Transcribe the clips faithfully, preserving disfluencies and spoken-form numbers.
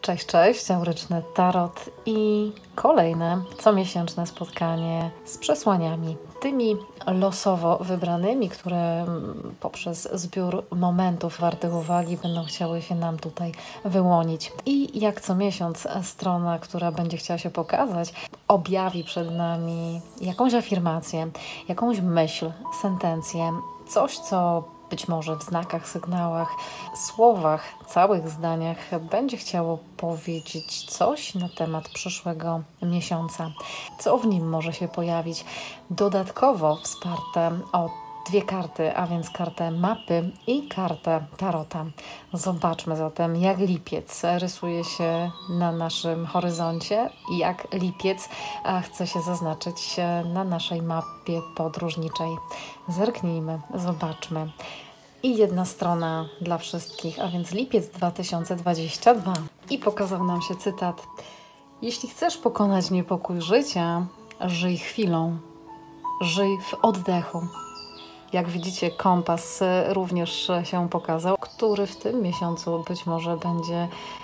Cześć, cześć, Auryczny Tarot i kolejne comiesięczne spotkanie z przesłaniami, tymi losowo wybranymi, które poprzez zbiór momentów wartych uwagi będą chciały się nam tutaj wyłonić. I jak co miesiąc strona, która będzie chciała się pokazać, objawi przed nami jakąś afirmację, jakąś myśl, sentencję, coś, co być może w znakach, sygnałach, słowach, całych zdaniach będzie chciało powiedzieć coś na temat przyszłego miesiąca, co w nim może się pojawić. Dodatkowo wsparte o dwie karty, a więc kartę mapy i kartę tarota. Zobaczmy zatem, jak lipiec rysuje się na naszym horyzoncie i jak lipiec chce się zaznaczyć na naszej mapie podróżniczej. Zerknijmy, zobaczmy. I jedna strona dla wszystkich, a więc lipiec dwa tysiące dwudziesty drugi. I pokazał nam się cytat. Jeśli chcesz pokonać niepokój życia, żyj chwilą, żyj w oddechu. Jak widzicie, kompas również się pokazał, który w tym miesiącu być może będzie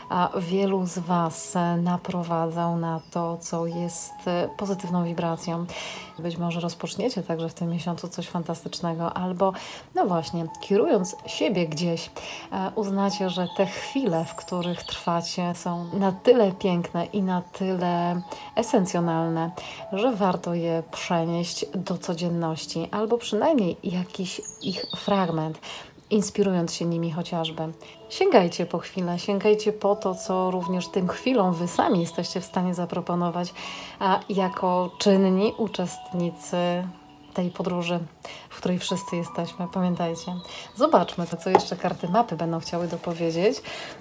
wielu z Was naprowadzał na to, co jest pozytywną wibracją. Być może rozpoczniecie także w tym miesiącu coś fantastycznego, albo no właśnie, kierując siebie gdzieś, uznacie, że te chwile, w których trwacie, są na tyle piękne i na tyle esencjonalne, że warto je przenieść do codzienności, albo przynajmniej jakiś ich fragment, inspirując się nimi chociażby. Sięgajcie po chwilę, sięgajcie po to, co również tym chwilom Wy sami jesteście w stanie zaproponować, a jako czynni uczestnicy tej podróży, w której wszyscy jesteśmy. Pamiętajcie. Zobaczmy to, co jeszcze karty mapy będą chciały dopowiedzieć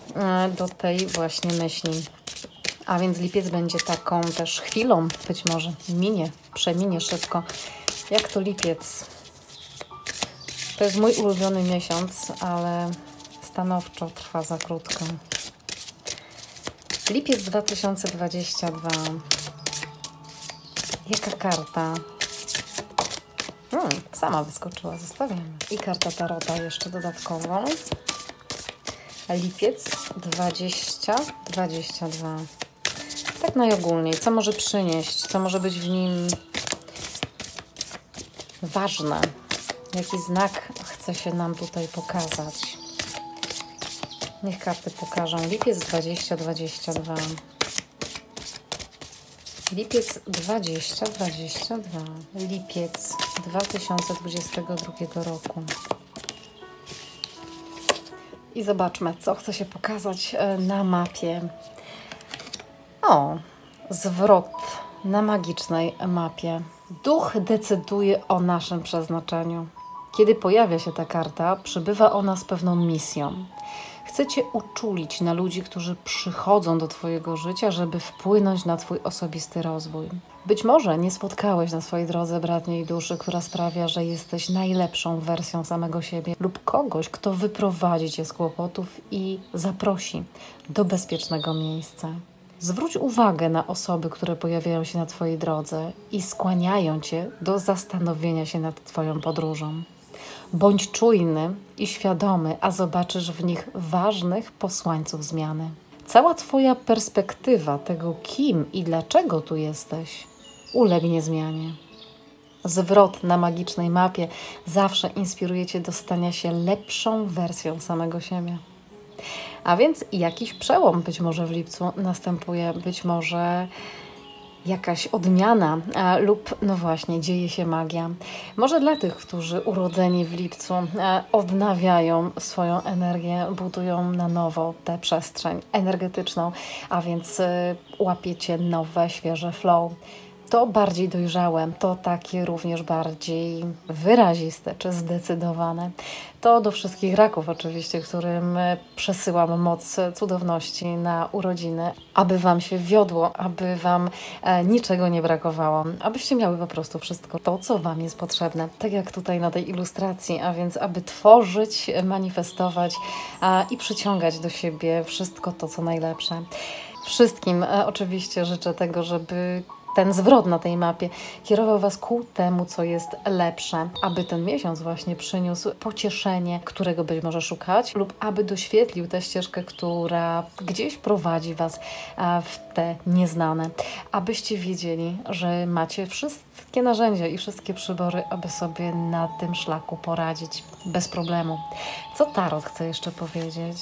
do tej właśnie myśli. A więc lipiec będzie taką też chwilą, być może minie, przeminie szybko. Jak to lipiec? To jest mój ulubiony miesiąc, ale stanowczo trwa za krótko. Lipiec dwa tysiące dwudziesty drugi. Jaka karta? Hmm, sama wyskoczyła, zostawiamy. I karta tarota jeszcze dodatkową. Lipiec dwudziesty dwudziesty drugi. Tak najogólniej, co może przynieść, co może być w nim ważne. Jaki znak chce się nam tutaj pokazać? Niech karty pokażą. Lipiec dwudziesty dwudziesty drugi. Lipiec dwudziesty dwudziesty drugi. Lipiec dwa tysiące dwudziestego drugiego roku. I zobaczmy, co chce się pokazać na mapie. O, zwrot na magicznej mapie. Duch decyduje o naszym przeznaczeniu. Kiedy pojawia się ta karta, przybywa ona z pewną misją. Chce Cię uczulić na ludzi, którzy przychodzą do Twojego życia, żeby wpłynąć na Twój osobisty rozwój. Być może nie spotkałeś na swojej drodze bratniej duszy, która sprawia, że jesteś najlepszą wersją samego siebie, lub kogoś, kto wyprowadzi Cię z kłopotów i zaprosi do bezpiecznego miejsca. Zwróć uwagę na osoby, które pojawiają się na Twojej drodze i skłaniają Cię do zastanowienia się nad Twoją podróżą. Bądź czujny i świadomy, a zobaczysz w nich ważnych posłańców zmiany. Cała Twoja perspektywa tego, kim i dlaczego tu jesteś, ulegnie zmianie. Zwrot na magicznej mapie zawsze inspiruje Cię do stania się lepszą wersją samego siebie. A więc jakiś przełom być może w lipcu następuje, być może jakaś odmiana a, lub no właśnie dzieje się magia. Może dla tych, którzy urodzeni w lipcu a, odnawiają swoją energię, budują na nowo tę przestrzeń energetyczną, a więc y, łapiecie nowe, świeże flow. To bardziej dojrzałe, to takie również bardziej wyraziste czy zdecydowane. To do wszystkich raków oczywiście, którym przesyłam moc cudowności na urodziny, aby Wam się wiodło, aby Wam e, niczego nie brakowało, abyście miały po prostu wszystko to, co Wam jest potrzebne. Tak jak tutaj na tej ilustracji, a więc aby tworzyć, manifestować a, i przyciągać do siebie wszystko to, co najlepsze. Wszystkim e, oczywiście życzę tego, żeby ten zwrot na tej mapie kierował Was ku temu, co jest lepsze, aby ten miesiąc właśnie przyniósł pocieszenie, którego być może szukać, lub aby doświetlił tę ścieżkę, która gdzieś prowadzi Was w te nieznane. Abyście wiedzieli, że macie wszystkie narzędzia i wszystkie przybory, aby sobie na tym szlaku poradzić bez problemu. Co Tarot chce jeszcze powiedzieć?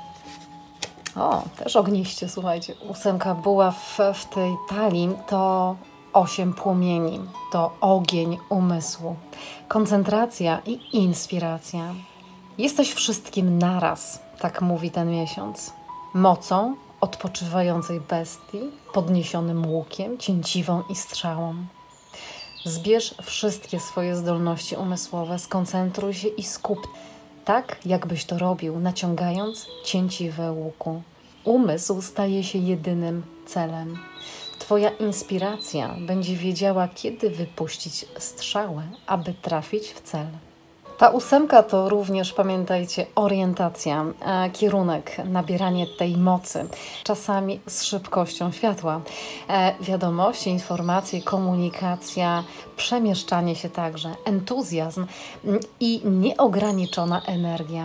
O, też ogniście, słuchajcie. Ósemka buław w tej talii to osiem płomieni, to ogień umysłu, koncentracja i inspiracja. Jesteś wszystkim naraz, tak mówi ten miesiąc. Mocą odpoczywającej bestii, podniesionym łukiem, cięciwą i strzałą. Zbierz wszystkie swoje zdolności umysłowe, skoncentruj się i skup, tak jakbyś to robił, naciągając cięciwe łuku. Umysł staje się jedynym celem. Twoja inspiracja będzie wiedziała, kiedy wypuścić strzałę, aby trafić w cel. Ta ósemka to również, pamiętajcie, orientacja, e, kierunek, nabieranie tej mocy, czasami z szybkością światła. E, wiadomości, informacje, komunikacja, przemieszczanie się także, entuzjazm i nieograniczona energia.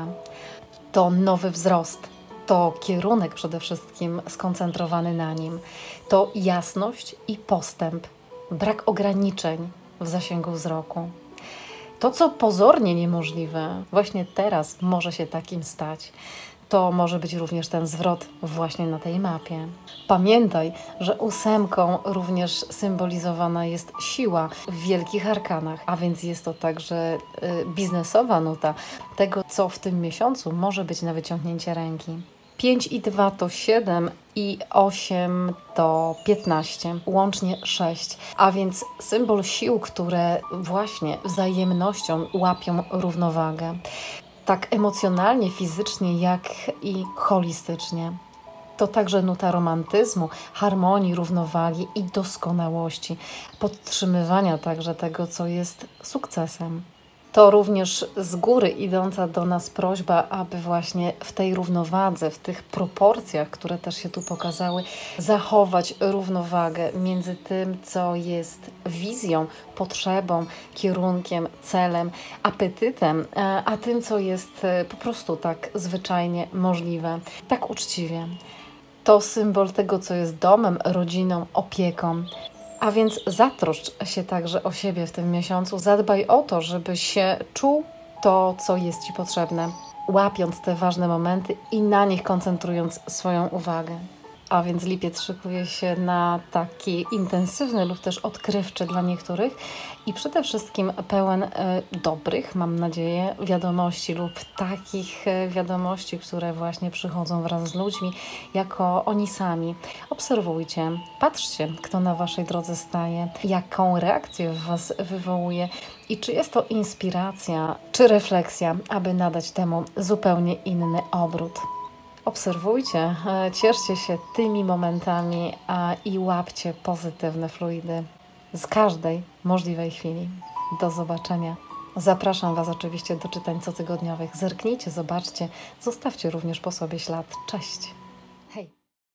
To nowy wzrost, to kierunek przede wszystkim skoncentrowany na nim, to jasność i postęp, brak ograniczeń w zasięgu wzroku. To, co pozornie niemożliwe, właśnie teraz może się takim stać. To może być również ten zwrot właśnie na tej mapie. Pamiętaj, że ósemką również symbolizowana jest siła w wielkich arkanach, a więc jest to także y, biznesowa nuta tego, co w tym miesiącu może być na wyciągnięcie ręki. pięć i dwa to siedem i osiem to piętnaście, łącznie sześć, a więc symbol sił, które właśnie wzajemnością łapią równowagę. Tak emocjonalnie, fizycznie, jak i holistycznie. To także nuta romantyzmu, harmonii, równowagi i doskonałości, podtrzymywania także tego, co jest sukcesem. To również z góry idąca do nas prośba, aby właśnie w tej równowadze, w tych proporcjach, które też się tu pokazały, zachować równowagę między tym, co jest wizją, potrzebą, kierunkiem, celem, apetytem, a tym, co jest po prostu tak zwyczajnie możliwe, tak uczciwie. To symbol tego, co jest domem, rodziną, opieką. A więc zatroszcz się także o siebie w tym miesiącu. Zadbaj o to, żebyś się czuł to, co jest Ci potrzebne, łapiąc te ważne momenty i na nich koncentrując swoją uwagę. A więc lipiec szykuje się na taki intensywny lub też odkrywczy dla niektórych i przede wszystkim pełen e, dobrych, mam nadzieję, wiadomości lub takich e, wiadomości, które właśnie przychodzą wraz z ludźmi, jako oni sami. Obserwujcie, patrzcie, kto na Waszej drodze staje, jaką reakcję w Was wywołuje i czy jest to inspiracja, czy refleksja, aby nadać temu zupełnie inny obrót. Obserwujcie, cieszcie się tymi momentami a, i łapcie pozytywne fluidy z każdej możliwej chwili. Do zobaczenia. Zapraszam Was oczywiście do czytań cotygodniowych. Zerknijcie, zobaczcie, zostawcie również po sobie ślad. Cześć!